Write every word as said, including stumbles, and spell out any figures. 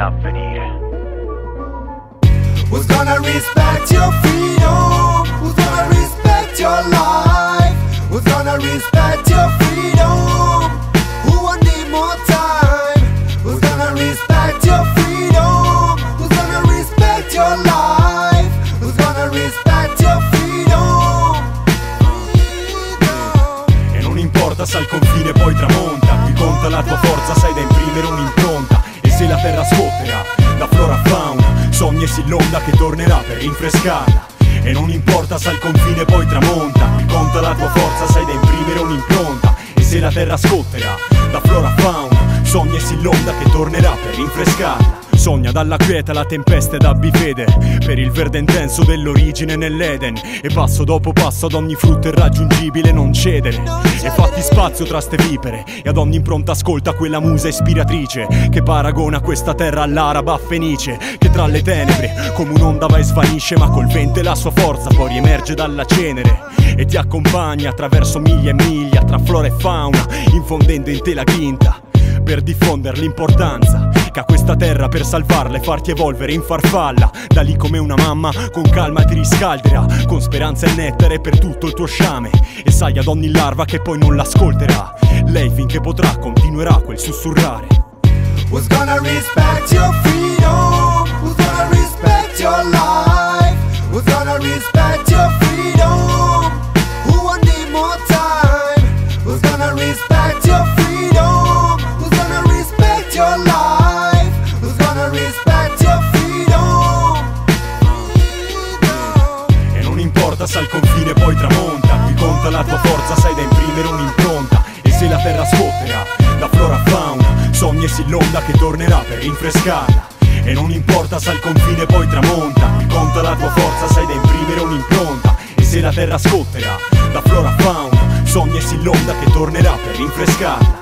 dell'avvenire. Who's gonna respect your freedom? Who's gonna respect your life? Who's gonna respect your freedom? Who will need more time? Who's gonna respect your freedom? Who's gonna respect your life? Who's gonna respect your freedom? E non importa se al confine poi tramonta, qui conta la tua forza, sai da imprimere un'impronta. E se la terra scotterà, la flora fauna, sogni e si l'onda che tornerà per rinfrescarla. E non importa se al confine poi tramonta, qui conta la tua forza, sai da imprimere un'impronta. E se la terra scotterà, la flora fauna, sogni e si l'onda che tornerà per rinfrescarla. Sogna dalla quieta la tempesta ed abbi fede per il verde intenso dell'origine nell'Eden. E passo dopo passo ad ogni frutto irraggiungibile non cedere. E fatti spazio tra ste vipere e ad ogni impronta ascolta quella musa ispiratrice che paragona questa terra all'araba fenice, che tra le tenebre come un'onda va e svanisce, ma col vento e la sua forza poi riemerge dalla cenere e ti accompagna attraverso miglia e miglia tra flora e fauna, infondendo in te la grinta per diffondere l'importanza che ha questa terra, per salvarla e farti evolvere in farfalla. Da lì come una mamma con calma ti riscalderà, con speranza e nettare per tutto il tuo sciame. E sai ad ogni larva che poi non l'ascolterà, lei finché potrà continuerà quel sussurrare. Who's gonna respect your freedom? Who's gonna respect your life? Who's gonna respect your freedom? Who will need more time? Who's gonna respect your freedom? Who's gonna respect your life? Who's gonna respect your freedom? E non importa se al confine poi tramonta, qui conta la tua forza, sai da imprimere un'impronta. E se la terra scotterà, la flora fauna, sogni e si l'onda che tornerà per rinfrescarla. E non importa se al confine poi tramonta, qui conta la tua forza, sai da imprimere un'impronta. E se la terra scotterà, la flora fauna, sogni e si l'onda che tornerà per rinfrescarla.